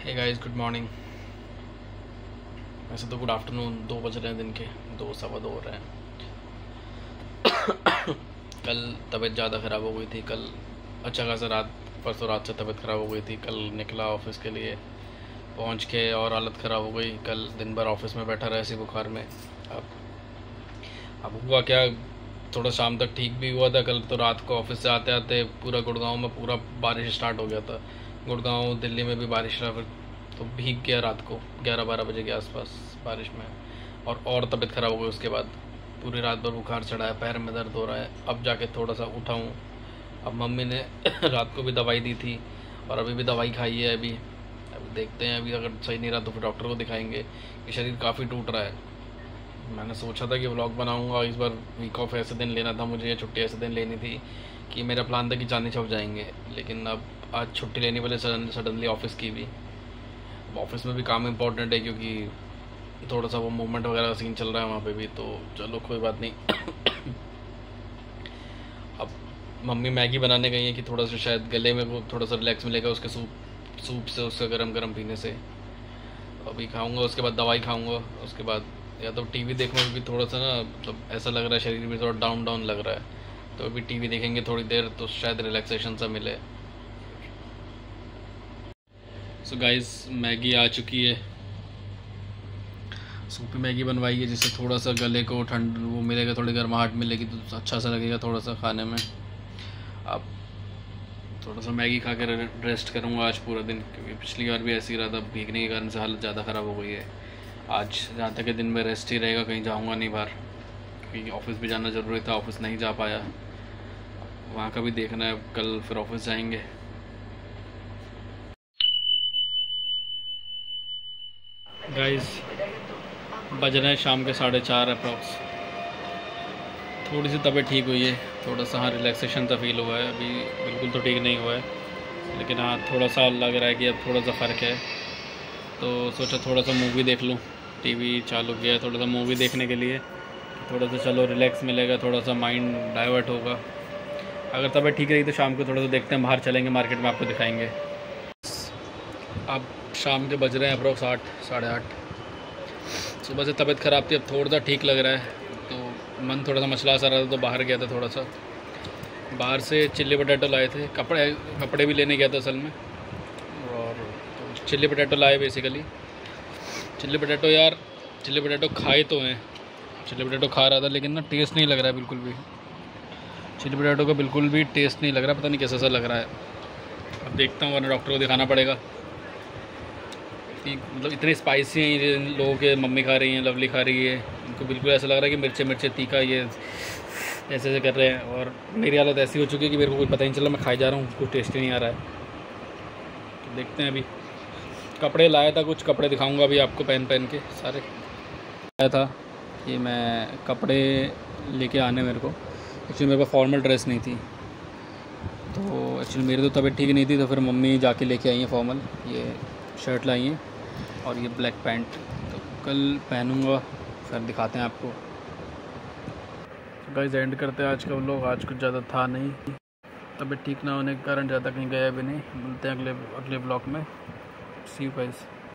Hey guys, good morning. वैसे तो good afternoon, 2 बज रहे हैं दिन के, 2 सवा 2 हो रहे हैं। कल तबीयत ज़्यादा ख़राब हो गई थी। कल अच्छा खासा परसों रात से तबीयत ख़राब हो गई थी। कल निकला ऑफिस के लिए, पहुंच के और हालत ख़राब हो गई। कल दिन भर ऑफिस में बैठा रहा इसी बुखार में। अब हुआ क्या, थोड़ा शाम तक ठीक भी हुआ था। कल तो रात को ऑफिस से आते आते पूरा गुड़गांव में पूरा बारिश स्टार्ट हो गया था। गुड़गांव दिल्ली में भी बारिश रहा, फिर तो भीग गया रात को 11-12 बजे के आसपास बारिश में। और तबीयत ख़राब हो गई उसके बाद। पूरी रात भर बुखार चढ़ा है, पैर में दर्द हो रहा है। अब जाके थोड़ा सा उठा हूँ। अब मम्मी ने रात को भी दवाई दी थी और अभी भी दवाई खाई है। अभी देखते हैं, अभी अगर सही नहीं रहा तो फिर डॉक्टर को दिखाएंगे कि शरीर काफ़ी टूट रहा है। मैंने सोचा था कि व्लॉग बनाऊंगा इस बार। वीक ऑफ ऐसे दिन लेना था मुझे, छुट्टी ऐसे दिन लेनी थी कि मेरा प्लान था कि चांदनी चौक जाएंगे। लेकिन अब आज छुट्टी लेने वाले सडनली ऑफिस की भी। ऑफिस में भी काम इम्पोर्टेंट है क्योंकि थोड़ा सा वो मूवमेंट वगैरह का सीन चल रहा है वहाँ पे भी। तो चलो कोई बात नहीं। अब मम्मी मैगी बनाने गई है कि थोड़ा सा शायद गले में वो थोड़ा सा रिलैक्स मिलेगा उसके सूप से, उसका गरम गरम पीने से। अभी खाऊंगा, उसके बाद दवाई खाऊंगा, उसके बाद या तो टीवी देखूंगा क्योंकि थोड़ा सा ना मतलब ऐसा लग रहा है शरीर में थोड़ा डाउन डाउन लग रहा है। तो अभी टीवी देखेंगे थोड़ी देर तो शायद रिलैक्सेशन सा मिले। सो गाइस, मैगी आ चुकी है। सूपी मैगी बनवाई है जिससे थोड़ा सा गले को ठंड वो मिलेगा, थोड़ी गर्माहट मिलेगी तो अच्छा सा लगेगा थोड़ा सा खाने में। अब थोड़ा सा मैगी खा कर रेस्ट करूँगा आज पूरा दिन, क्योंकि पिछली बार भी ऐसे ही रहा था, भीगने के कारण से हालत ज़्यादा ख़राब हो गई है। आज जहाँ तक दिन में रेस्ट ही रहेगा, कहीं जाऊँगा नहीं बाहर, क्योंकि ऑफिस भी जाना ज़रूरी था। ऑफिस नहीं जा पाया, वहाँ का भी देखना है। कल फिर ऑफिस जाएंगे। गाइस, बज रहे हैं शाम के 4:30 अप्रॉक्स। थोड़ी सी तबीयत ठीक हुई है, थोड़ा सा हाँ रिलैक्सेशन सा फील हुआ है। अभी बिल्कुल तो ठीक नहीं हुआ है, लेकिन हाँ थोड़ा सा लग रहा है कि अब थोड़ा सा फ़र्क है। तो सोचा थोड़ा सा मूवी देख लूँ। टीवी चालू किया है थोड़ा सा मूवी देखने के लिए, थोड़ा सा चलो रिलैक्स मिलेगा, थोड़ा सा माइंड डाइवर्ट होगा। अगर तबीयत ठीक रही तो शाम को थोड़ा सा देखते हैं, बाहर चलेंगे मार्केट में, आपको दिखाएंगे। अब शाम के बज रहे हैं अप्रॉक्स 8, 8:30। सुबह से तबीयत ख़राब थी, अब थोड़ा सा ठीक लग रहा है। तो मन थोड़ा सा मचला सा रहा था तो बाहर गया था थोड़ा सा। बाहर से चिल्ली पोटैटो लाए थे, कपड़े भी लेने गया था असल में। और तो चिल्ली पोटैटो लाए बेसिकली। चिल्ली पोटैटो खाए तो हैं, चिल्ली पोटैटो खा रहा था, लेकिन ना टेस्ट नहीं लग रहा है बिल्कुल भी। चिल्ली पोटैटो का बिल्कुल भी टेस्ट नहीं लग रहा, पता नहीं कैसा सा लग रहा है। अब देखता हूँ, वरना डॉक्टर को दिखाना पड़ेगा। मतलब इतने स्पाइसी हैं लोगों के, मम्मी खा रही हैं, लवली खा रही है, उनको बिल्कुल ऐसा लग रहा है कि मिर्चे तीखा ये ऐसे ऐसे कर रहे हैं। और मेरी हालत ऐसी हो चुकी है कि मेरे को कुछ पता ही नहीं चला, मैं खाई जा रहा हूँ, कुछ टेस्ट ही नहीं आ रहा है। तो देखते हैं। अभी कपड़े लाया था, कुछ कपड़े दिखाऊंगा अभी आपको पहन के सारे। आया था कि मैं कपड़े लेके आने, मेरे को एक्चुअली मेरे पास फॉर्मल ड्रेस नहीं थी। तो एक्चुअली मेरी तो तबीयत ठीक नहीं थी, तो फिर मम्मी जाके लेके आई हैं फॉर्मल। ये शर्ट लाई हैं और ये ब्लैक पैंट, तो कल पहनूंगा, फिर दिखाते हैं आपको। गाइस, एंड करते हैं आज का व्लॉग। आज कुछ ज़्यादा था नहीं, तबीयत ठीक ना होने के कारण ज़्यादा कहीं गया भी नहीं। मिलते हैं अगले व्लॉग में। See you guys.